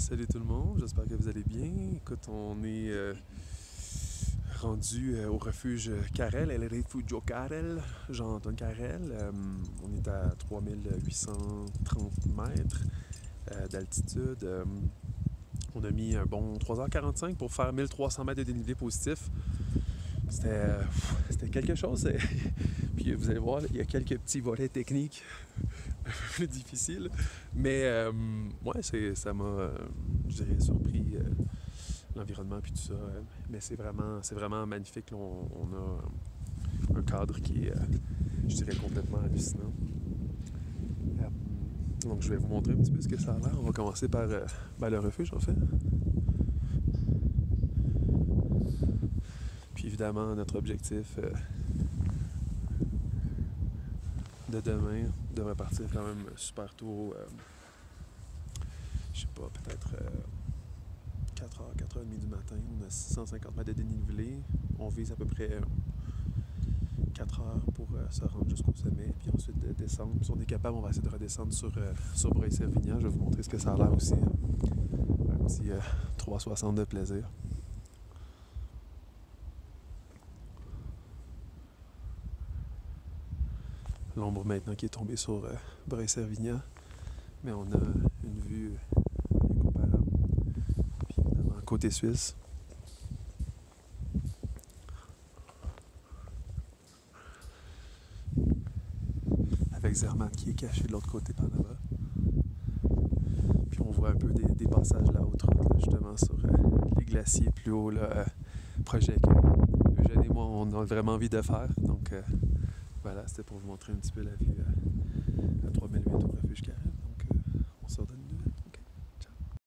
Salut tout le monde, j'espère que vous allez bien. Écoute, on est rendu au refuge Carrel, El Refugio Carrel, Jean-Antoine Carrel. On est à 3830 mètres d'altitude. On a mis un bon 3h45 pour faire 1300 mètres de dénivelé positif. C'était quelque chose. Puis vous allez voir, il y a quelques petits volets techniques un peu plus difficiles. Mais ouais, ça m'a, je dirais, surpris l'environnement puis tout ça. Mais c'est vraiment magnifique. Là, on a un cadre qui est, je dirais, complètement hallucinant. Donc je vais vous montrer un petit peu ce que ça a l'air. On va commencer par le refuge, en fait. Puis évidemment, notre objectif de demain devrait partir quand même super tôt. Je sais pas, peut-être 4h, 4h30 du matin. On a 650 mètres de dénivelé. On vise à peu près 4 heures pour se rendre jusqu'au sommet, puis ensuite de descendre. Si on est capable, on va essayer de redescendre sur Breuil-Servignan. Je vais vous montrer ce que ça a l'air aussi. Un petit 360 de plaisir. L'ombre maintenant qui est tombée sur Breuil-Servignan, mais on a une vue incomparable. Puis évidemment, côté suisse. Avec Zermatt qui est caché de l'autre côté par là-bas. Puis on voit un peu des passages là haute route, là, justement sur les glaciers plus haut, là, projet que Eugène et moi on a vraiment envie de faire. Donc voilà, c'était pour vous montrer un petit peu la vue